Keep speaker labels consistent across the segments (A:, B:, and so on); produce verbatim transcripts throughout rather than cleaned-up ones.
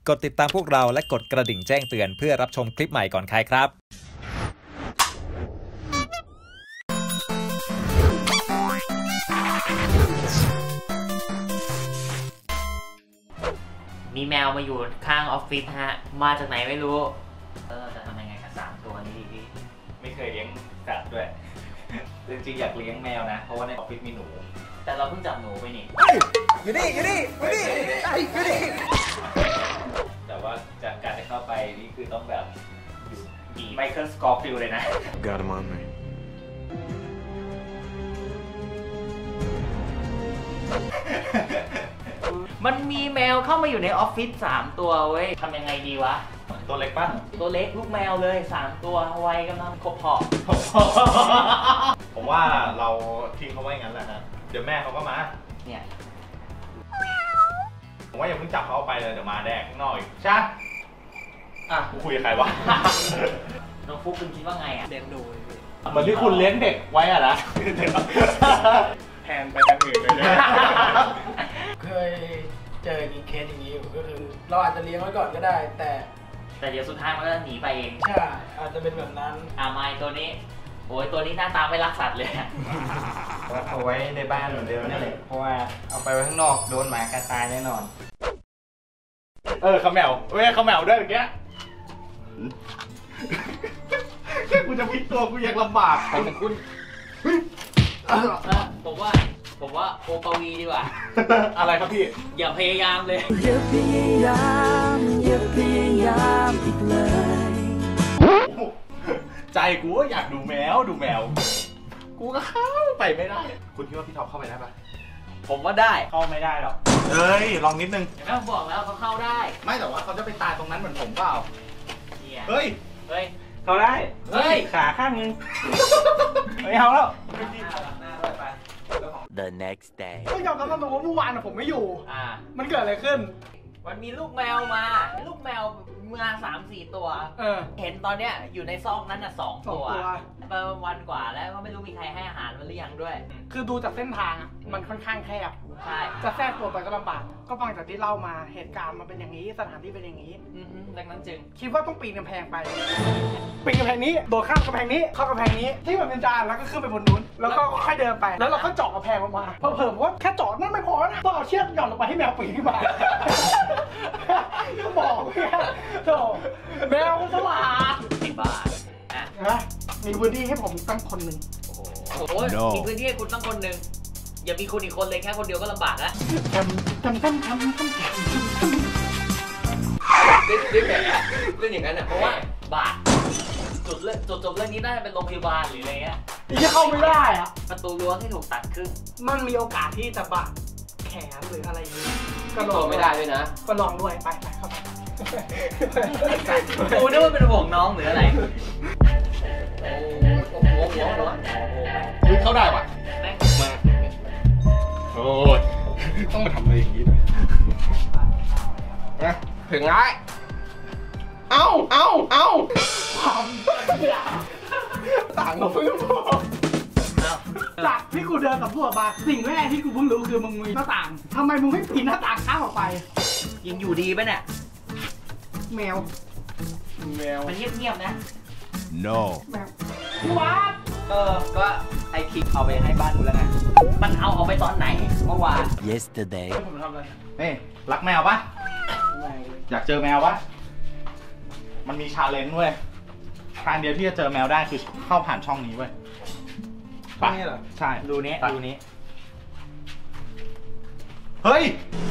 A: กดติดตามพวกเราและกดกระดิ่งแจ้งเตือนเพื่อรับชมคลิปใหม่ก่อนใครครับ
B: มีแมวมาอยู่ข้างออฟฟิศฮะมาจากไหนไม่รู้เออจะทำยังไงกับสามตัวนี้ดีพี่
C: ไม่เคยเลี้ยงสัตว์ด้วยจริงๆอยากเลี้ยงแมวนะเพราะว่าในออฟฟิศมีหนู
B: แต่เราเพิ่งจับหนูไปนี่
C: อยู่นี่อยู่นี่อยู่นี่อยู่นี่แต่ว่าจากการได้เข้าไปนี่คือต้องแบบอยู่ดีไมเคิลสกอร์ฟิลเลยนะ
D: Got him on me
B: มันมีแมวเข้ามาอยู่ในออฟฟิศสามตัวเว้ยทำยังไงดีวะ
C: ตัวเล็กป่ะ
B: ตัวเล็กลูกแมวเลยสามตัววัยกำลังครบพอ
C: ผมว่าเราทิ้งเขาไว้งั้นแหละนะเดี๋ยวแม่เขาก็มา
B: เนี่ย
C: ผมว่าอย่าเพิ่งจับเขาเอาไปเลยเดี๋ยวมาแดกข้างนอกอีกใช่อ่ะกูคุยกับใครวะ
B: น้องฟุ๊กคุณคิดว่าไงอ่ะเลี้ยงดู
C: เหมือนที่คุณเลี้ยงเด็กไว้อะนะแทนไปทางอื่นเลย
E: เคยเจออีกเคสอย่างนี้อยู่ก็คือเราอาจจะเลี้ยงไว้ก่อนก็ได้แต่
B: แต่เดี๋ยวสุดท้ายมันก็หนีไปเอง
E: ใช่อาจจะเป็นแบบนั้น
B: อ่าไม้ตัวนี้โอ้ยตัวนี้หน้าตาไม่รักสัตว์เลย
F: เอาไว้ในบ้านเหมือนเดิมนั่นแหละเพราะว่าเอาไปไว้ข้างนอกโดนหมากัดตายแน่นอน
C: เออขมแมวเว้ยขมแมวด้วยอย่างเงี้ยแค่กูจะพลิกตัวกูยังลำบาก
B: แต่คุณผมว่าผมว่าโอปวีดีกว่า
C: อะไรครับพี่
B: อย่าพยายามเลย
E: อย่าพยายามอย่าพยายามอีกเลย
C: ใจกูก็อยากดูแมวดูแมวกูก็เข้าไปไม่ได้คุณคิดว่าพี่ท็อปเข้าไปได้ปะ
B: ผมว่าได้
C: เข้าไม่ได้หรอกเฮ้ยลองนิดนึง
B: แม่ผมบอกแล้วเขาเข้าได้
C: ไม่แต่ว่าเขาจะไปตายตรงนั้นเหมือนผมเปล่าเฮ้ย
B: เฮ้ย
C: เข้าได้เฮ้ยขาข้างนึงไม่เอาแล้ว
B: The next day
E: ต้องยอมรับตรงว่าเมื่อวานผมไม่อยู่
B: อ่า
E: มันเกิดอะไรขึ้น
B: มันมีลูกแมวมาลูกแมวมาสามสี่ตัวเออเห็นตอนเนี้ยอยู่ในซอกนั้นอ่ะสองตัวประมาณวันกว่าแล้วก็ไม่รู้มีใครให้อาหารมันหรือยังด้วย
E: คือดูจากเส้นทางอ่ะมันค่อนข้างแคบ
B: ใช่
E: จะแทรกตัวไปก็ลำบากก็ฟังจากที่เล่ามาเหตุการณ์มันเป็นอย่างนี้สถานที่เป็นอย่างนี้
B: ดังนั้นจึง
E: คิดว่าต้องปีนกำแพงไปปีนกำแพงนี้โดดข้ามกำแพงนี้เข้ากำแพงนี้ที่มันเป็นจานแล้วก็ขึ้นไปบนนู้นแล้วก็ค่อยเดินไปแล้วเราก็เจาะกำแพงออกมาเพิ่มว่าแค่เจาะนั่นไม่พอนะต้องเอาเชือกหย่อนลงไปให้แมวปีนขึ้นมาบอกเนี่ยโธ่แมวมันฉลาด
B: ติบ้า
E: นะมีพื้นที่ให้ผมตั้งคนหนึ่ง
B: โอ้โหมีพื้นที่ให้คุณตั้งคนหนึ่งอย่ามีคุณอีกคนเลยแค่คนเดียวก็ลำบากแล้ว
E: ทำทำทำทำทำ
B: เล่นเล่นแบบเล่นอย่างนั้นอ่ะเพราะว่าบาดจุดเล่นจุดจบเรื่องนี้น่าจะเป็นโรงพยาบาลหรืออะไรเงี้ย
E: ที่เข้าไม่ได้อะ
B: ประตูรั้วที่ถูกตัดครึ่ง
E: มันมีโอกาสที่จะบาดแขนหรืออะไรอย่างนี้
B: ก็ลองไม่ได้ด้วยนะ
E: ก็ลองด้วยไปไปเข้าไป
B: กูนึกว่าเป็นห่วงน้องหรืออะไรโอ้โหโอ้โหโอ้โห
C: โอ้โหเข้าได้ว่ะมาโอ้ยต้องมาทำอะไรอย่างนี้นะถึงไงเอ้าเอ้าเอ้าความต่างกับเพื่อน
E: จากที่กูเดินกับพวกมาสิ่งแรกที่กูเพิ่งรู้คือมึงมีหน้าต่างทำไมมึงไม่ปีนหน้าต่างข้ามออกไป
B: ยังอยู่ดีป่ะเนี่ย
E: แมว
C: แมว
B: มันเงียบๆนะ
D: no
E: แมววัด
B: เออก็ไอคิดเอาไปให้บ้านกูแล้วไงมันเอาเอาไปตอนไหนเมื่อวาน
D: yesterday
E: ผมทำอะไร
C: เฮ้ยรักแมวปะอยากเจอแมวปะมันมีชาเลนจ์เว้ยทางเดียวที่จะเจอแมวได้คือเข้าผ่านช่องนี้เว้ย
E: ช่องนี้เหรอ
C: ใช่
B: ดูนี้ดูนี้
C: เฮ้ย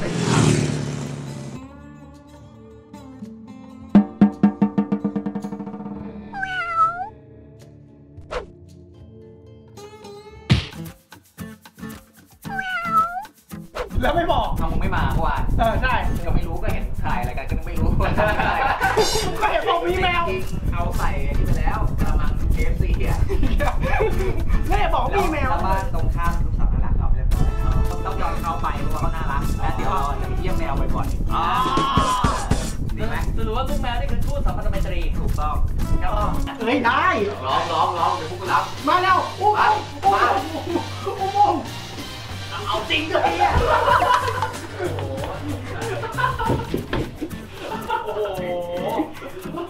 E: แล้วไม่บอก
B: ทำมึงไม่มาเมื่อวาน
E: เออใช่
B: ก็ไม่รู้ก็เห็นถ่ายอะไรกันก็ไม่รู้
E: ก็เห็นบอกมีแมว
B: เอาใส่ที่ไปแล้วกระมังเคฟซีอ่ะ
E: ไม่บอกมีแมว
B: แล้วบ้านตรงข้ามลูกสาวน่ารักเอาไปเรียบร้อยต้องยอมเขาไปเพราะว่าเขาน่ารักและเดี๋ยวเราจะไปเยี่ยมแมวบ่อยๆอ๋อดีไหมสรุปว่าลูกแมวนี่คือทูตสัมพันธไมตรีถูกต้อง
E: เอ้ยได้
B: ร้องร้องร้องเดี๋ยวพวกกูรับ
E: มาแล้วอุ้มอุ้มอุ้ม
B: เอาจริงด้วยเนี่ยโอ้โห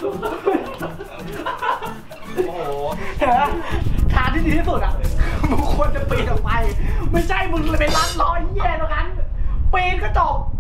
B: โอ้โห
E: เห็นไหมทางที่ดีที่สุดอ่ะมึงควรจะปีนออกไป ไม่ใช่มึงเลยไปรัดรอยแย่แล้วกันปีนก็จบ